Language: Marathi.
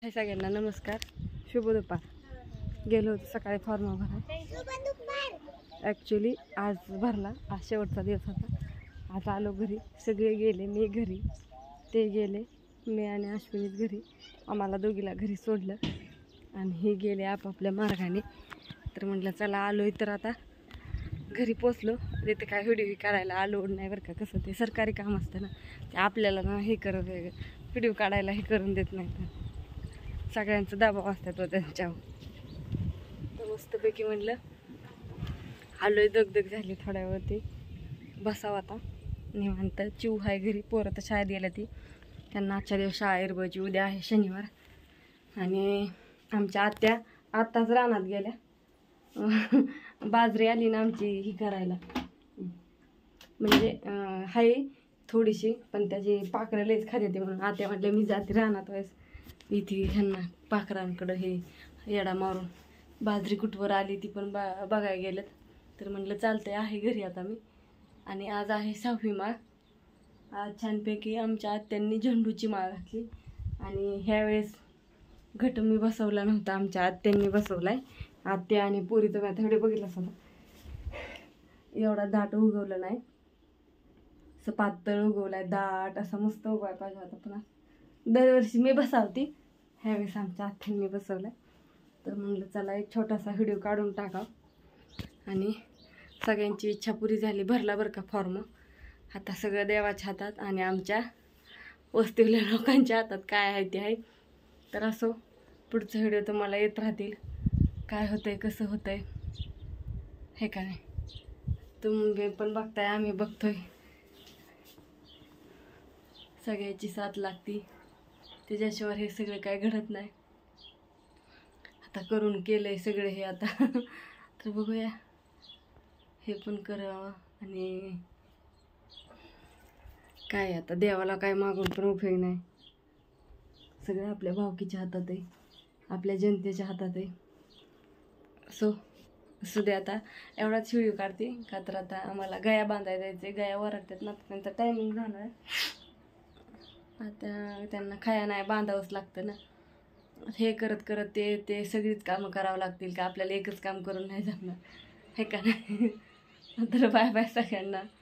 सगळ्यांना नमस्कार, शुभ दुपार. गेलो होतो सकाळी फॉर्म भरायला. ॲक्च्युली आज भरला, आज शेवटचा दिवस होता. आज आलो घरी, सगळे गेले, मी घरी, ते गेले, मी आणि अश्विनीच घरी. आम्हाला दोघीला घरी सोडलं आणि हे गेले आपापल्या मार्गाने. तर म्हटलं चला आलोय तर आता घरी पोचलो. तिथे काय व्हिडिओ काढायला आलो नाही बरं का. कसं ते सरकारी काम असतं ना, ते आपल्याला ना हे करत व्हिडिओ काढायला हे करून देत नाही. तर सगळ्यांचं दबाव असतात व त्यांच्यावर. तर मस्तपैकी म्हटलं आलोय, दगदग झाली थोड्यावरती, बसावं आता निवांत. चिव आहे घरी, पोरं तर शाळेत गेल्या, ती त्यांना आजच्या दिवस शाळा एरबची, उद्या आहे शनिवार. आणि आमच्या आत्या आत्ताच रानात गेल्या. बाजरी आली ना आमची ही करायला, म्हणजे आहे थोडीशी, पण त्याची पाखरं लईच खाली येते. म्हणून आत्या म्हटलं मी जाते रानात वेळेस इथे ह्यांना पाखरांकडं हे येडा मारून. बाजरी कुठवर आली ती पण बघायला गेलं. तर म्हटलं चालतंय, आहे घरी आता मी. आणि आज आहे 6वी माळ. आज छानपैकी आमच्या आत्यांनी झेंडूची माळ घातली. आणि ह्यावेळेस घट मी बसवला नव्हता, आमच्या आत्यांनी बसवलाय. आत्या आणि पोरी तर मी थोडे बघितलं असं एवढा दाट उगवलं नाही, असं पातळ उगवलाय, दाट असा मस्त उगवायला पाहिजे होता. पण दरवर्षी मी बसावती, ह्यावेळेस आमच्या आत्यांनी बसवलाय. तर म्हणलं चला एक छोटासा व्हिडिओ काढून टाकाव. आणि सगळ्यांची इच्छा पुरी झाली, भरला बरं का फॉर्म. आता सगळं देवाच्या हातात आणि आमच्या वस्तीवल्या लोकांच्या हातात काय आहे ते आहे. तर असो, पुढचं व्हिडिओ तुम्हाला येत राहतील, काय होतंय कसं होतंय हे काय. तुम्ही पण बघताय, आम्ही बघतोय. सगळ्याची साथ लागती, त्याच्याशिवाय हे सगळं काय घडत नाही. आता करून केलंय सगळं हे आता. तर बघूया, हे पण करावं. आणि काय आता देवाला काय मागून पण उपयोग नाही. सगळं आपल्या भावकीच्या हातात आहे, आपल्या जनतेच्या हातात आहे. सो असू दे, आता एवढाच व्हिडिओ काढते का. तर आता आम्हाला गया बांधायला जायचे, गया वरडतात ना, त्यांचा टायमिंग झाला आहे. आता त्यांना खाया नाही बांधावंच लागतं ना. हे करत करत ते सगळीच कामं करावं लागतील का, आपल्याला एकच काम करून नाही जमणार हे का नाही. तर बाय बाय सगळ्यांना.